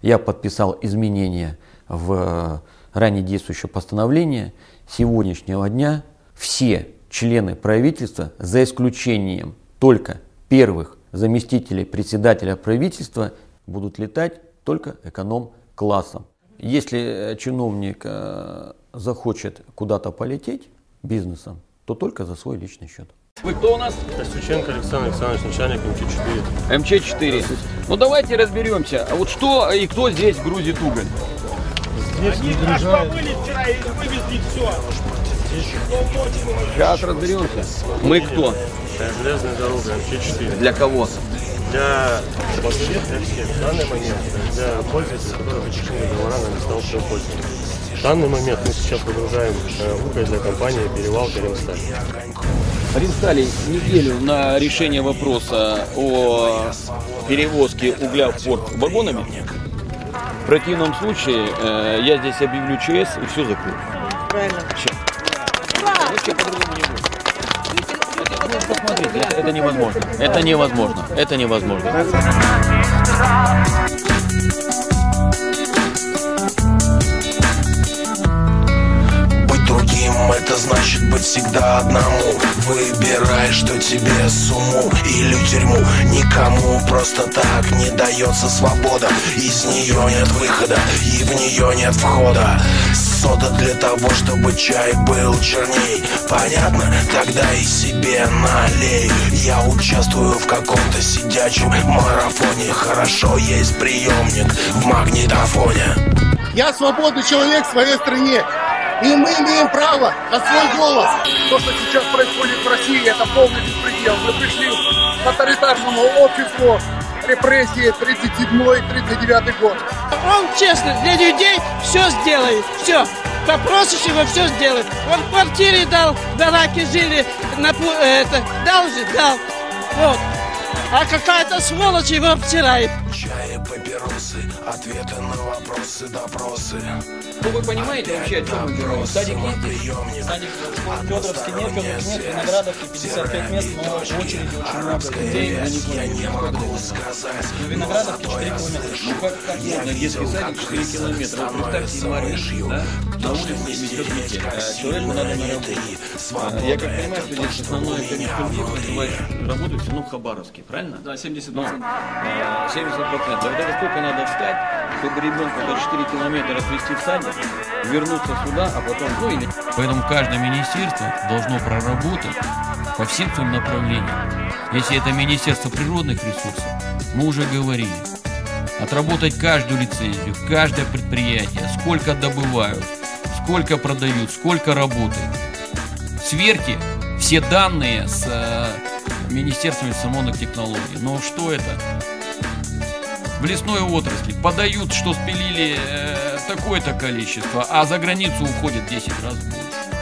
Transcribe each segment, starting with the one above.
я подписал изменения в ранее действующее постановление. С сегодняшнего дня все члены правительства, за исключением только первых заместителей председателя правительства, будут летать только эконом-классом. Если чиновник захочет куда-то полететь бизнесом, то только за свой личный счет. Вы кто у нас? Костюченко Александр Александрович, начальник МЧ-4. МЧ-4. Ну давайте разберемся. А вот что и кто здесь грузит уголь? Здесь Аж помыли вчера и вывезли все. Сейчас разберемся. Мы кто? железная дорога МЧ-4. Для кого? Для всех. В данный момент для пользователей, которые заключены договора на местном пользования. В данный момент мы сейчас погружаем уголь для компании «Перевалка Римсталь». Римсталь неделю на решение вопроса о перевозке угля в порт вагонами. В противном случае я здесь объявлю ЧС и все закрою. Правильно. Все. Вообще по-другому не будет. Посмотрите, это невозможно. Это невозможно. Это невозможно. Это значит быть всегда одному. Выбирай, что тебе сумму или тюрьму. Никому просто так не дается свобода. Из нее нет выхода и в нее нет входа. Сода для того, чтобы чай был черней. Понятно? Тогда и себе налей. Я участвую в каком-то сидячем марафоне. Хорошо, есть приемник в магнитофоне. Я свободный человек в своей стране. И мы имеем право на свой голос. То, что сейчас происходит в России, это полный беспредел. Мы пришли к тоталитарному обществу, репрессии 37-39 год. Он честно для людей все сделает. Все. Попросишь его, все сделает. Он в квартире дал, в бараке жили, дал же, дал. Вот. А какая-то сволочь его обтирает. Чай, папиросы, ответы на вопросы, допросы. Ну вы понимаете вообще, о чем мы говорим? Садик есть? Садик Федоровский нет, Виноградовский 55 мест, но в очереди очень много людей, я не могу сказать. В Виноградовке 4 километра. Ну как можно детский садик 4 километра? Вот представьте, январь, да? На улице методики, человеку надо на работу. Я как понимаю, что здесь основное количество людей работают все равно в Хабаровске, правильно? Да, 70%. Ну, 70%. Вот это сколько надо встать, чтобы ребенка до 4 километра отвезти в садик, вернуться сюда, а потом... Ну, или... Поэтому каждое министерство должно проработать по всем своим направлениям. Если это Министерство природных ресурсов, мы уже говорили, отработать каждую лицензию, каждое предприятие, сколько добывают, сколько продают, сколько работает. Сверьте все данные с Министерством информационных технологий. Но что это? В лесной отрасли подают, что спилили такое-то количество, а за границу уходит 10 раз больше.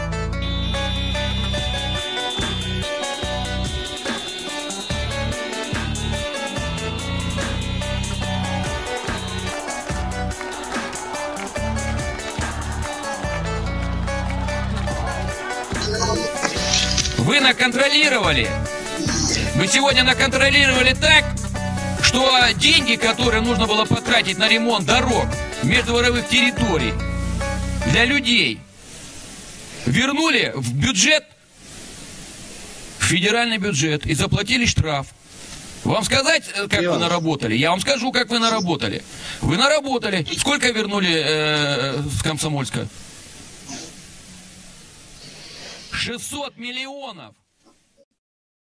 Вы наконтролировали. Вы сегодня наконтролировали так, что деньги, которые нужно было потратить на ремонт дорог междуворовых территорий для людей, вернули в бюджет, в федеральный бюджет и заплатили штраф. Вам сказать, как вы наработали? Я вам скажу, как вы наработали. Вы наработали. Сколько вернули с Комсомольска? 600 миллионов.